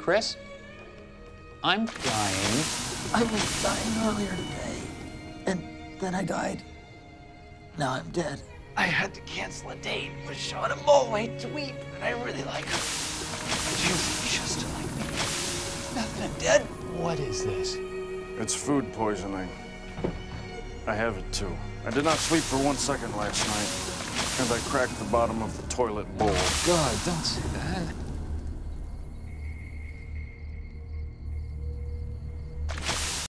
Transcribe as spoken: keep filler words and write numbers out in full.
Chris, I'm dying. I was dying earlier today, and then I died. Now I'm dead. I had to cancel a date with Shauna Mulway Dweeb, and I really like her. She's just like me. Nothing, I'm dead. What is this? It's food poisoning. I have it too. I did not sleep for one second last night, and I cracked the bottom of the toilet bowl. God, don't say that.